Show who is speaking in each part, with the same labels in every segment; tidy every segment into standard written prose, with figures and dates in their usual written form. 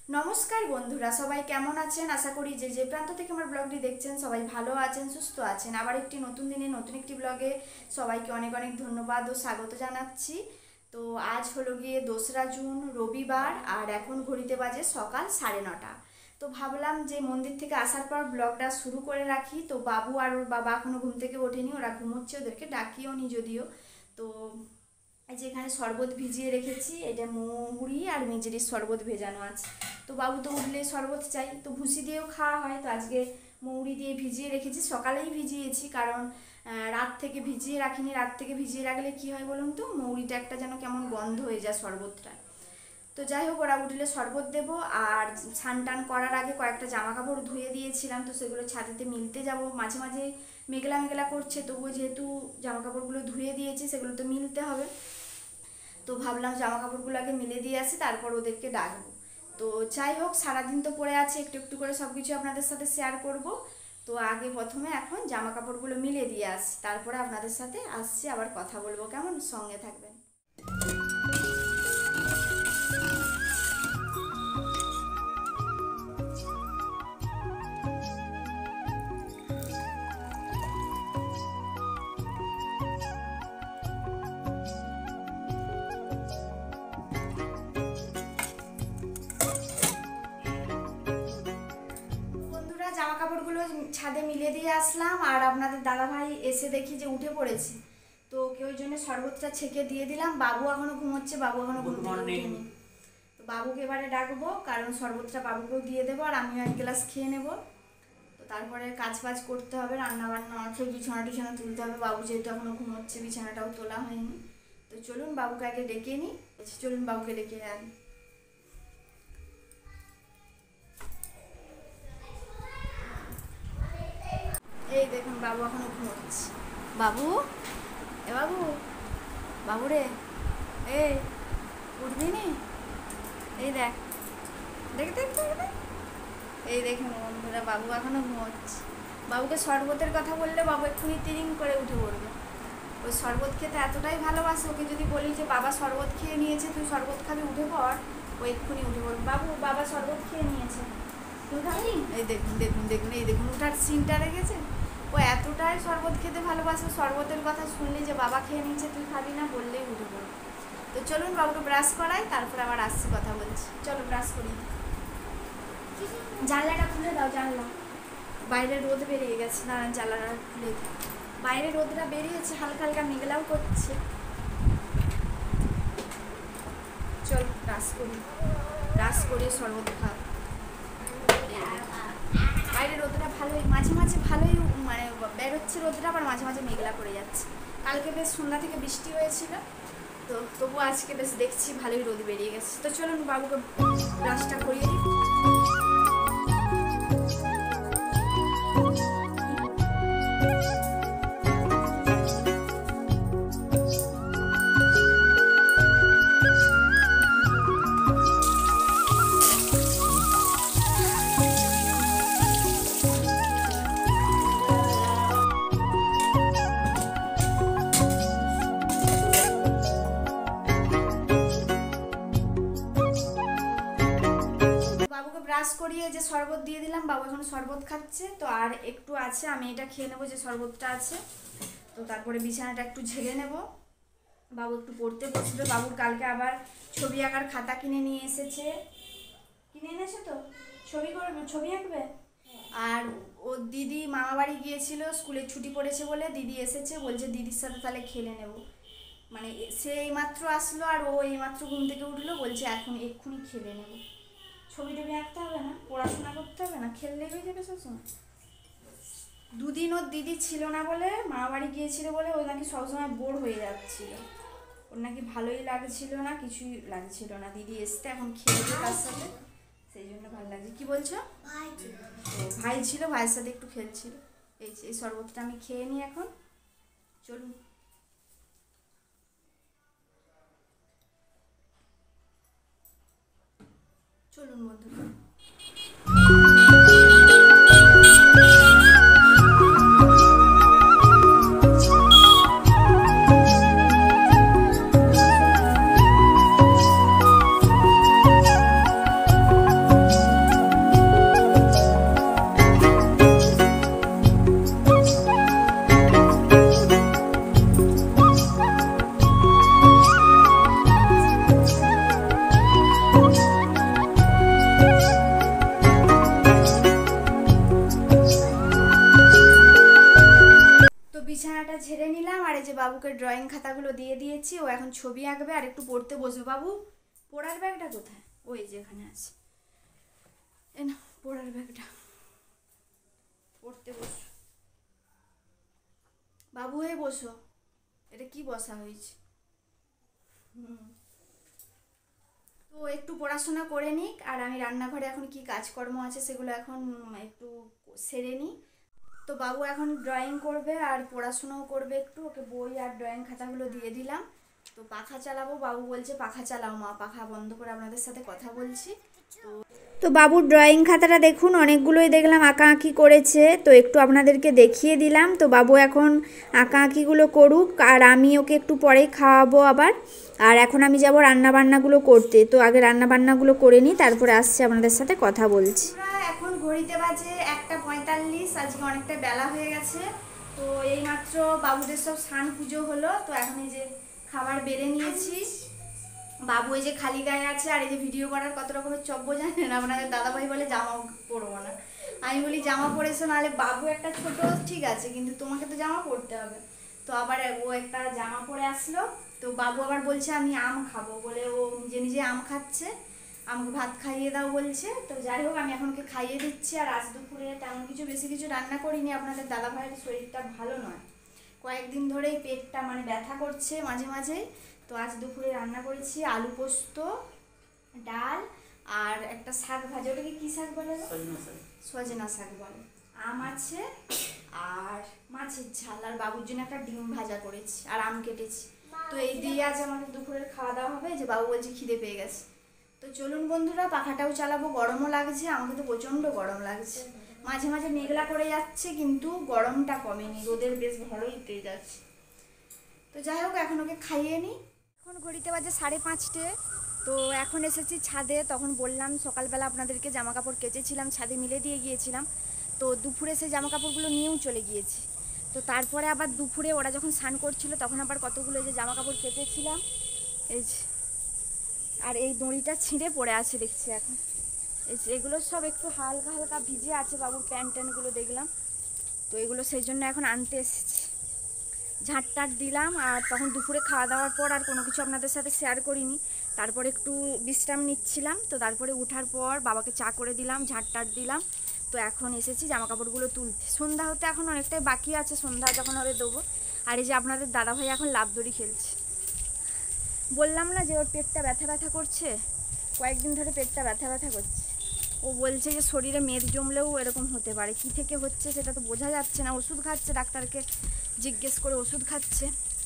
Speaker 1: নমস্কার বন্ধুরা, সবাই কেমন আছেন? আশা করি যে প্রান্ত থেকে আমার ব্লগটি দেখছেন সবাই ভালো আছেন, সুস্থ আছেন। আবার একটি নতুন দিনে নতুন একটি ব্লগে সবাইকে অনেক অনেক ধন্যবাদ ও স্বাগত জানাচ্ছি। তো আজ হলো গিয়ে 2রা জুন, রবিবার, আর এখন ঘড়িতে বাজে সকাল 9:30। তো ভাবলাম যে মন্দির থেকে আসার পর ব্লগটা শুরু করে রাখি। তো বাবু আর ওর বাবা এখনও ঘুম থেকে ওঠেনি, ওরা ঘুমোচ্ছে, ওদেরকে ডাকিও নি যদিও। তো এই যে এখানে শরবত ভিজিয়ে রেখেছি, এটা মৌরি আর মেজেরির শরবত ভেজানো আছে। তো বাবু তো উঠলে শরবত চাই, তো ভুসি দিয়েও খাওয়া হয়। তো আজকে মৌরি দিয়ে ভিজিয়ে রেখেছি, সকালেই ভিজিয়েছি, কারণ রাত থেকে ভিজিয়ে রাখিনি। রাত থেকে ভিজিয়ে রাখলে কি হয় বলুন তো, মৌরিটা একটা যেন কেমন গন্ধ হয়ে যায় শরবতটা। তো যাই হোক, ওরা উঠলে শরবত দেবো। আর স্নান টান করার আগে কয়েকটা জামা কাপড় ধুয়ে দিয়েছিলাম, তো সেগুলো ছাদেতে মিলতে যাব। মাঝে মাঝে মেঘলা মেঘলা করছে, তবুও যেহেতু জামা কাপড়গুলো ধুয়ে দিয়েছি সেগুলো তো মিলতে হবে। তো ভাবলাম জামা কাপড়গুলো আগে মিলে দিয়ে আসি, তারপর ওদেরকে ডাকবো। তো যাই হোক, সারাদিন তো পড়ে আছে, একটু একটু করে সব কিছু আপনাদের সাথে শেয়ার করব। তো আগে প্রথমে এখন জামা কাপড়গুলো মিলে দিয়ে আসি, তারপরে আপনাদের সাথে আসছি, আবার কথা বলবো। কেমন? সঙ্গে থাকবেন। জামা কাপড়গুলো ছাদে মিলে দিয়ে আসলাম, আর আপনাদের দাদাভাই এসে দেখি যে উঠে পড়েছে। তো ওকে ওই জন্য শরবতটা ছেঁকে দিয়ে দিলাম। বাবু এখনো ঘুমোচ্ছে, বাবু এখনো ঘুম থেকে ওঠেনি। তো বাবুকে এবারে ডাকবো, কারণ শরবতটা বাবুকেও দিয়ে দেবো, আর আমিও এক গ্লাস খেয়ে নেবো। তো তারপরে কাজ বাজ করতে হবে, রান্না বান্না, অনেক বিছানা টিছানা তুলতে হবে। বাবু যেহেতু এখনো ঘুমোচ্ছে, বিছানাটাও তোলা হয়নি। তো চলুন বাবুকে আগে ডেকে নিই। চলুন বাবুকে ডেকে আনি। এই দেখুন বাবু এখনো ঘুমোচ্ছে। বাবু, এ বাবু, বাবু রে, এই উঠবি নি? এই দেখ, দেখ দেখ দেখ, এই দেখুন বন্ধুরা, বাবু এখনো ঘুমোচ্ছে। বাবুকে শরবতের কথা বললে বাবু এক্ষুনি তিরিং করে উঠে পড়বে। ওই শরবত খেতে এতটাই ভালোবাসে, ওকে যদি বলি যে বাবা শরবত খেয়ে নিয়েছে, তুই শরবত খাবি, উঠে পড়, ও এক্ষুনি উঠে পড়বে। বাবু, বাবা শরবত খেয়ে নিয়েছে, তুই খাবি? এই দেখুন দেখুন দেখুন, এই দেখুন উঠার সিনটা দেখেছে। ও এতটাই শরবত খেতে ভালোবাসে, শরবতের কথা শুনলে যে বাবা খেয়ে নিচ্ছে তুই খাবি না বললেই উঠে পড়বে। তো চলুন বাবুকে ব্রাশ করাই, তারপর আবার আসছি, কথা বলছি। চলো ব্রাশ করি। জানলাটা খুলে দাও, জানলা বাইরে রোদ বেরিয়ে গেছে। না, জানলাটা খুলে দাও, বাইরে রোদটা বেরিয়েছে, হালকা হালকা মেঘলাও করছে। চল ব্রাশ করি, ব্রাশ করিয়ে শরবত খাও। বাইরে রোদটা ভালোই, মাঝে মাঝে ভালোই মানে বেরোচ্ছে রোদটা, আবার মাঝে মাঝে মেঘলা পড়ে যাচ্ছে। কালকে বেশ সন্ধ্যা থেকে বৃষ্টি হয়েছিল, তো তবু আজকে বেশ দেখছি ভালোই রোদ বেরিয়ে গেছে। তো চলুন বাবুকে ব্রাশটা করিয়ে দিই। ব্রাশ করিয়ে যে শরবত দিয়ে দিলাম, বাবু এখন শরবত খাচ্ছে। তো আর একটু আছে, আমি এটা খেয়ে নেবো যে শরবতটা আছে। তো তারপরে বিছানাটা একটু ঝেড়ে নেব। বাবু একটু পড়তে বসবে। বাবুর কালকে আবার ছবি আঁকার খাতা কিনে নিয়ে এসেছে, কিনে এনেছে, তো ছবি করবে, ছবি আঁকবে। আর ও দিদি মামা বাড়ি গিয়েছিল, স্কুলের ছুটি পড়েছে বলে দিদি এসেছে, বলছে দিদির সাথে তাহলে খেলে নেব। মানে সে এইমাত্র আসলো, আর ও এইমাত্র ঘুম থেকে উঠলো, বলছে এখন এক্ষুনি খেলে নেব। ছবি টবি আঁকতে হবে না, পড়াশোনা করতে হবে না, খেললে হয়ে যাবে সবসময়। দুদিন ওর দিদি ছিল না বলে, মামা বাড়ি গিয়েছিল বলে, ও নাকি সবসময় বোর হয়ে যাচ্ছিল, ওর নাকি ভালোই লাগছিল না, কিছুই লাগছিল না। দিদি এসতে এখন খেলছে তার সাথে, সেই জন্য ভালো লাগছে। কি বলছো? ভাই ছিল, ভাইয়ের সাথে একটু খেলছিল। এই শরবতটা আমি খেয়ে নিই এখন। চলুন। চলুন বন্ধুরা। বাবুকে ড্রয়িং খাতাগুলো দিয়ে দিয়েছি, ও এখন ছবি আঁকবে আর একটু পড়তে বসবে। বাবু পড়ার ব্যাগটা কোথায়? ওই যেখানে আছে, এ না পড়ার ব্যাগটা, পড়তে বসো বাবু, হয়ে বসো। এটা কি বসা হয়েছে? তো একটু পড়াশোনা করে নিক, আর আমি রান্নাঘরে এখন কি কাজকর্ম আছে সেগুলো এখন একটু সেরে নিই। তো বাবু এখন ড্রয়িং করবে আর পড়াশোনাও করবে একটু, ওকে বই আর ড্রয়িং খাতাগুলো দিয়ে দিলাম। তো পাখা চালাবো, বাবু বলছে পাখা চালাও মা, পাখা বন্ধ করে আপনাদের সাথে কথা বলছি। তো বাবুর ড্রয়িং খাতাটা দেখুন, অনেকগুলোই দেখলাম আঁকাআঁকি করেছে, তো একটু আপনাদেরকে দেখিয়ে দিলাম। তো বাবু এখন আঁকাআঁকিগুলো করুক, আর আমি ওকে একটু পরেই খাওয়াবো আবার। আর এখন আমি যাব রান্নাবান্নাগুলো করতে, তো আগে রান্নাবান্নাগুলো করে নিই, তারপরে আসছে আপনাদের সাথে কথা বলছি। এখন ঘড়িতে বাজে 1:45, আজকে অনেকটা বেলা হয়ে গেছে। তো এইমাত্র বাবুদের সব স্নান পুজো হলো, তো এখন এই যে খাবার বেড়ে নিয়েছি। বাবু এই যে খালি গায়ে আছে, আর এই যে ভিডিও করার কত রকমের চব্য জানেন আপনাদের দাদাভাই বলে জামা পরবো না, আমি বলি জামা পরেছো, নাহলে বাবু একটা ছোট ঠিক আছে কিন্তু তোমাকে তো জামা পরতে হবে। তো আবার ও একটা জামা পরে আসলো, তো বাবু আবার বলছে আমি আম খাবো বলে ও নিজে নিজে আম খাচ্ছে, আমাকে ভাত খাইয়ে দাও বলছে। তো যাই হোক আমি এখন ওকে খাইয়ে দিচ্ছি। আর আজ দুপুরে তেমন কিছু বেশি কিছু রান্না করিনি, আপনাদের দাদাভাইয়ের শরীরটা ভালো নয়, কয়েকদিন ধরেই পেটটা মানে ব্যথা করছে মাঝে মাঝে। তো আজ দুপুরে রান্না করেছি আলু পোস্ত, ডাল আর একটা শাক ভাজা, ওটাকে কী শাক বলে? সজনা শাক বলে। আম আছে আর মাছের ঝাল, আর বাবুর জন্য একটা ডিম ভাজা করেছি আর আম কেটেছি। তো এই দিয়ে আজ আমাদের দুপুরের খাওয়া দাওয়া হবে। যে বাবু বলছে খিদে পেয়ে গেছে। তো চলুন বন্ধুরা, পাখাটাও চালাবো, গরমও লাগছে, আমাকে তো প্রচণ্ড গরম লাগছে। মাঝে মাঝে মেঘলা করে যাচ্ছে কিন্তু গরমটা কমেনি, রোদের বেশ ভালোই পেয়ে যাচ্ছে। তো যাই হোক এখন ওকে খাইয়ে নিই। এখন ঘড়িতে বাজে 5:30। তো এখন এসেছি ছাদে, তখন বললাম সকালবেলা আপনাদেরকে জামা কাপড় কেচেছিলাম, ছাদে মিলে দিয়ে গিয়েছিলাম। তো দুপুরে সেই জামা কাপড়গুলো নিয়েও চলে গিয়েছি। তো তারপরে আবার দুপুরে ওরা যখন স্নান করছিল তখন আবার কতগুলো যে জামা কাপড় কেচেছিলাম, এই যে, আর এই দড়িটা ছিঁড়ে পড়ে আছে দেখছি এখন। এগুলো সব একটু হালকা হালকা ভিজে আছে, বাবুর প্যান্ট ট্যান্টগুলো দেখলাম, তো এগুলো সেই জন্য এখন আনতে এসেছি। ঝাঁটটাট দিলাম, আর তখন দুপুরে খাওয়া দাওয়ার পর আর কোনো কিছু আপনাদের সাথে শেয়ার করিনি। তারপরে একটু বিশ্রাম নিচ্ছিলাম, তো তারপরে ওঠার পর বাবাকে চা করে দিলাম, ঝাঁটটাট দিলাম। তো এখন এসেছি জামা কাপড়গুলো তুলতে। সন্ধ্যা হতে এখন অনেকটাই বাকি আছে, সন্ধ্যা যখন হবে দেবো। আর এই যে আপনাদের দাদাভাই এখন লাফ দড়ি খেলছে। বললাম না যে ওর পেটটা ব্যথা ব্যথা করছে, কয়েকদিন ধরে পেটটা ব্যথা ব্যথা করছে। ও বলছে যে শরীরে মেদ জমলেও এরকম হতে পারে, কী থেকে হচ্ছে সেটা তো বোঝা যাচ্ছে না। ওষুধ খাচ্ছে, ডাক্তারকে জিজ্ঞেস করে ওষুধ খাচ্ছে।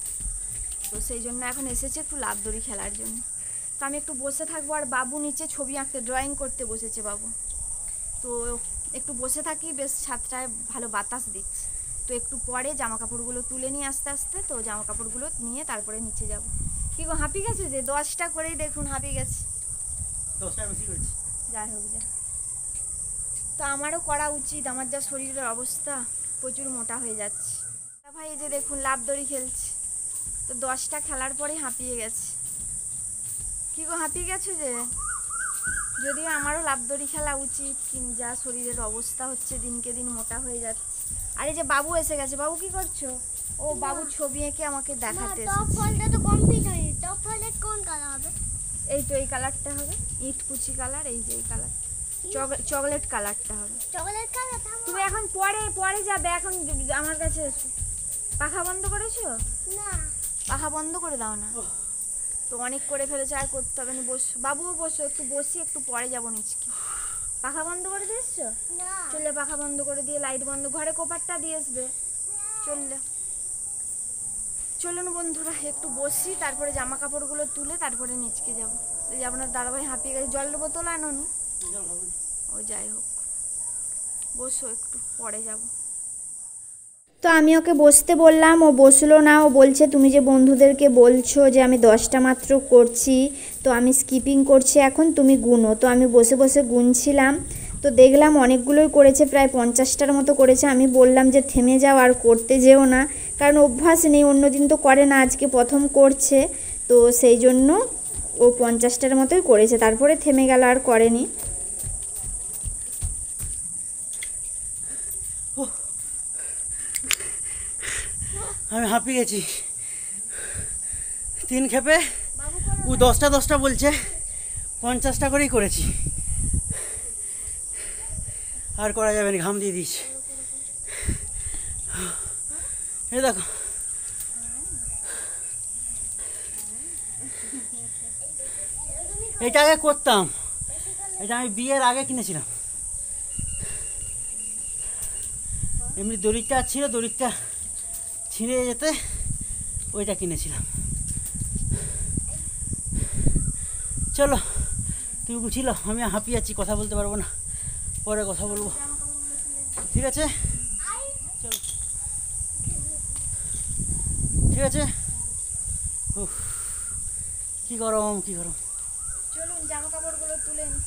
Speaker 1: তো সেই জন্য এখন এসেছে একটু লাফ দড়ি খেলার জন্য। তো আমি একটু বসে থাকবো, আর বাবু নিচে ছবি আঁকতে ড্রয়িং করতে বসেছে বাবু। তো একটু বসে থাকি, বেশ ছাদটায় ভালো বাতাস দিচ্ছে। তো একটু পরে জামা কাপড়গুলো তুলে নিয়ে আস্তে আস্তে, তো জামা কাপড়গুলো নিয়ে তারপরে নিচে যাব। কি গো হাঁপিয়ে গেছে? যে 10টা করেই দেখুন হাঁপিয়ে গেছে।
Speaker 2: 10টা বেশি করেছি।
Speaker 1: যাই হোক যা, তো আমারও করা উচিত, আমার যা শরীরের অবস্থা, প্রচুর মোটা হয়ে যাচ্ছে। ভাই এই যে দেখুন লাফ দড়ি খেলছে, তো 10টা খেলার পরে হাঁপিয়ে গেছে। কি গো হাঁপিয়ে গেছে? যে যদিও আমারও লাফ দড়ি খেলা উচিত, যা শরীরের অবস্থা হচ্ছে, দিনকে দিন মোটা হয়ে যাচ্ছে। আর এই যে বাবু এসে গেছে। বাবু কি করছো? ও বাবু ছবি এঁকে আমাকে দেখাতে এসেছে। এই তো এই কালারটা হবে, ইট কুচি কালার, এই যে এই কালার, চকলেট কালারটা হবে। তুমি এখন পরে যাবে, এখন আমার কাছে এসো। পাখা বন্ধ করেছো? না, পাখা বন্ধ করে দাও না। তো অনেক করে ফেলেছে, আর করতে হবে না। বসো বাবুও বসো, একটু বসি, একটু পরে যাবো নিচে। পাখা বন্ধ করে দিয়ে এসছো? চললে পাখা বন্ধ করে দিয়ে লাইট বন্ধ, ঘরে কোপারটা দিয়ে আসবে। চললে চলুন বন্ধুরা একটু বসি, তারপরে জামা কাপড়গুলো তুলে তারপরে নিচকে যাবো। এই যে আপনার দাদাভাই হাঁপিয়ে গেছে, জলের বোতল আনোনি? ও যাই হোক, বসো একটু, পরে যাবো। তো আমি ওকে বসতে বললাম, ও বসলো না। ও বলছে তুমি যে বন্ধুদেরকে বলছো যে আমি 10টা মাত্র করছি, তো আমি স্কিপিং করছি, এখন তুমি গুনো। তো আমি বসে বসে গুনছিলাম, তো দেখলাম অনেকগুলোই করেছে, প্রায় 50টার মতো করেছে। আমি বললাম যে থেমে যাও, আর করতে যেও না, কারণ অভ্যাস নেই, অন্যদিন তো করে না, আজকে প্রথম করছে। তো সেই জন্য ও 50টার মতোই করেছে, তারপরে থেমে গেল, আর করেনি।
Speaker 2: আমি হাঁপিয়ে গেছি, 3 খেপে ও 10টা বলছে, 50টা করেই করেছি। আর করা যাবে না, ঘাম দিয়ে দিয়েছি। এই দেখো, এটা আগে করতাম, এটা আমি বিয়ের আগে কিনেছিলাম। এমনি দড়িটা ছিল, দড়িটা ছিঁড়ে যেতে ওইটা কিনেছিলাম। চলো তুমি গুছিল, আমি হাঁপিয়ে আছি, কথা বলতে পারবো না, পরে কথা বলবো, ঠিক আছে? চলো, ঠিক আছে। কি গরম, কি গরম।
Speaker 1: চলুন জামা কাপড়গুলো তুলে নিই।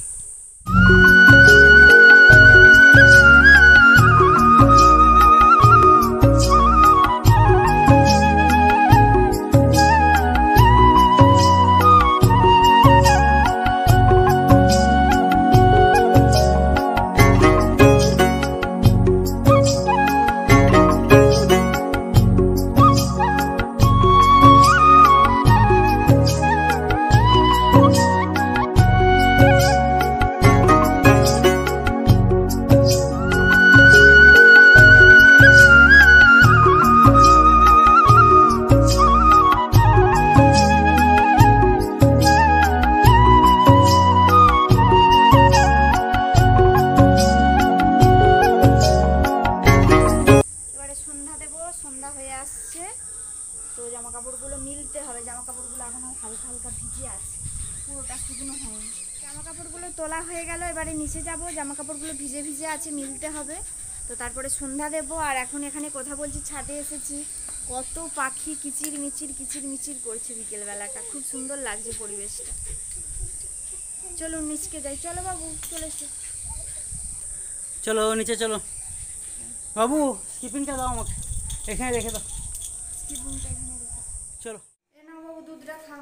Speaker 1: সন্ধ্যা হয়ে আসছে, তো জামা কাপড়গুলো মিলতে হবে। জামা কাপড়গুলো এখনো হালকা হালকা ভিজে আছে, পুরোটা শুকনো হয়নি। জামা কাপড়গুলো তোলা হয়ে গেল, এবারে নিচে যাব। জামা কাপড়গুলো ভিজে ভিজে আছে, মিলতে হবে, তো তারপরে সন্ধ্যা দেব। আর এখন এখানে কথা বলছি, ছাদে এসেছি, কত পাখি কিচির মিচির করছে। বিকেলবেলাটা খুব সুন্দর লাগছে পরিবেশটা। চলুন নিচকে যাই। চলো বাবু, চলে এসো।
Speaker 2: চলো নিচে চলো। বাবু স্কিপিংটা দাও আমাকে, এখানে রেখে দাও।
Speaker 1: স্কিপিংটা এখানে রেখে
Speaker 2: চলো।
Speaker 1: এ নাও বাবু, দুধটা খাও।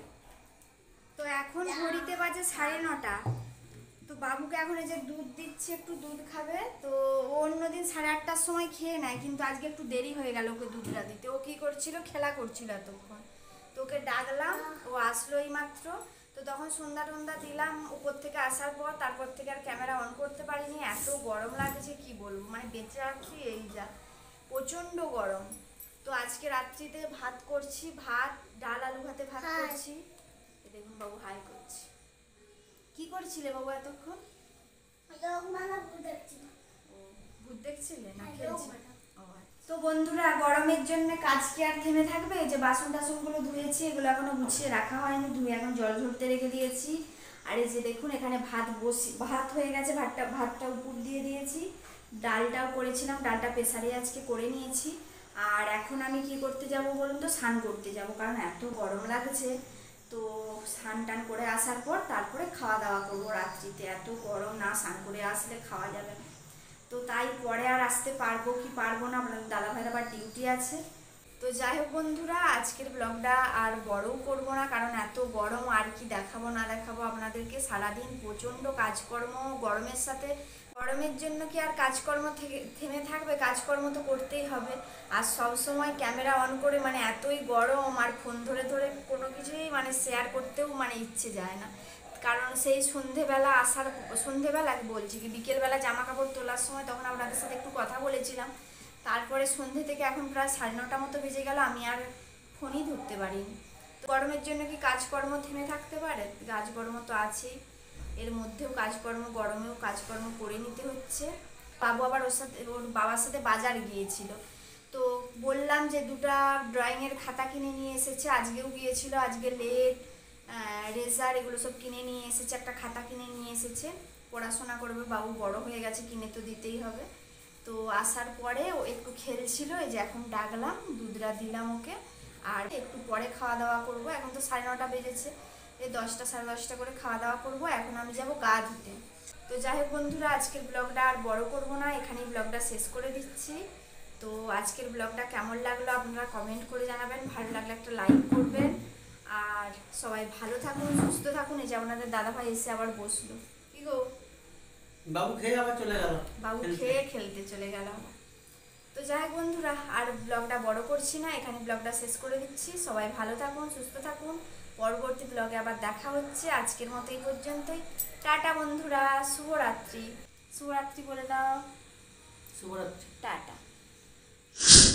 Speaker 1: তো এখন ঘড়িতে বাজে 9:30। তো বাবুকে এখন এই যে দুধ দিচ্ছে, একটু দুধ খাবে। তো অন্যদিন 8:30টার সময় খেয়ে নেয়, কিন্তু আজকে একটু দেরি হয়ে গেল ওকে দুধটা দিতে। ও কি করছিল, খেলা করছিল এতক্ষণ। তো ওকে ডাকলাম, ও আসলো এই মাত্র। তো তখন সন্ধ্যা টন্ধা দিলাম উপর থেকে আসার পর, তারপর থেকে আর ক্যামেরা অন করতে পারিনি। এত গরম লাগছে কি বলবো, মানে বেঁচে আছি এই যা, প্রচণ্ড গরম। তো আজকে রাত্রিতে ভাত করছি, ভাত ডাল আলু ভাতে ভাত করছি। দেখুন বাবু হাই করছি। কি করছিলে বাবু এতক্ষণ? ভূত দেখছিলে না খেলছিলে? তো বন্ধুরা, গরমের জন্য কাজ কি আর থেমে থাকবে? এই যে বাসন টাসনগুলো ধুয়েছি, এগুলো এখনো গুছিয়ে রাখা হয়নি, ধুয়ে এখন জল ঝরতে রেখে দিয়েছি। আর এই যে দেখুন এখানে ভাত হয়ে গেছে, ভাতটা উপর দিয়ে দিয়েছি। ডালটাও করেছিলাম, ডালটা প্রেসারে আজকে করে নিয়েছি। আর এখন আমি কি করতে যাব বলুন তো, স্নান করতে যাব, কারণ এত গরম লাগছে। তো স্নান টান করে আসার পর তারপরে খাওয়া দাওয়া করবো রাত্রিতে। এত গরম, না স্নান করে আসলে খাওয়া যাবে না। তো তাই পরে আর আসতে পারবো কি পারবো না, আপনাদের দাদা ভাইয়ের আবার ডিউটি আছে। তো যাই হোক বন্ধুরা, আজকের ব্লগটা আর বড়ও করবো না, কারণ এত গরম আর কি দেখাবো না দেখাবো আপনাদেরকে। সারাদিন প্রচণ্ড কাজকর্ম, গরমের সাথে, গরমের জন্য কি আর কাজকর্ম থেমে থাকবে? কাজকর্ম তো করতেই হবে। আর সবসময় ক্যামেরা অন করে, মানে এতই গরম, আর ফোন ধরে ধরে কোনো কিছুই মানে শেয়ার করতেও মানে ইচ্ছে যায় না। কারণ সেই সন্ধেবেলা বলছি কি, বিকেলবেলা জামা কাপড় তোলার সময় তখন আপনাদের সাথে একটু কথা বলেছিলাম। তারপরে সন্ধে থেকে এখন প্রায় 9:30 মতো বেজে গেল, আমি আর ফোনই ধরতে পারিনি। তো গরমের জন্য কি কাজকর্ম থেমে থাকতে পারে? কাজকর্ম তো আছেই, এর মধ্যেও কাজকর্ম, গরমেও কাজকর্ম করে নিতে হচ্ছে। বাবু আবার ওর বাবার সাথে বাজার গিয়েছিল। তো বললাম যে 2টা ড্রয়িংয়ের খাতা কিনে নিয়ে এসেছে, আজকেও গিয়েছিল, আজকে লেট রেজার এগুলো সব কিনে নিয়ে এসেছে, একটা খাতা কিনে নিয়ে এসেছে। পড়াশোনা করবে, বাবু বড় হয়ে গেছে, কিনে তো দিতেই হবে। তো আসার পরে ও একটু খেলছিল, এই যে এখন ডাকলাম, দুধটা দিলাম ওকে। আর একটু পরে খাওয়া দাওয়া করবো। এখন তো 9:30 বেজেছে, এই 10টা 10:30 করে খাওয়া দাওয়া করবো। এখন আমি যাব গা ধুতে। তো যাই হোক বন্ধুরা, আজকের ব্লগটা আর বড় করব না, এখানেই ব্লগটা শেষ করে দিচ্ছি। তো আজকের ব্লগটা কেমন লাগলো আপনারা কমেন্ট করে জানাবেন, ভালো লাগলে একটা লাইক করবেন। আর সবাই ভালো থাকুন, সুস্থ থাকুন। এই যে আপনাদের দাদাভাই এসে আবার বসলো। কি গো?
Speaker 2: বাবু খেয়ে আবার চলে গেল,
Speaker 1: বাবু খেয়ে খেলতে চলে গেল। তো যাই হোক বন্ধুরা, আর ব্লগটা বড় করছি না, এখানে ব্লগটা শেষ করে দিচ্ছি। সবাই ভালো থাকুন, সুস্থ থাকুন। পরবর্তী ব্লগে আবার দেখা হচ্ছে। আজকের মতো এই পর্যন্তই। টাটা বন্ধুরা, শুভরাত্রি। শুভরাত্রি বলে দাও।
Speaker 2: শুভরাত্রি।
Speaker 1: টাটা।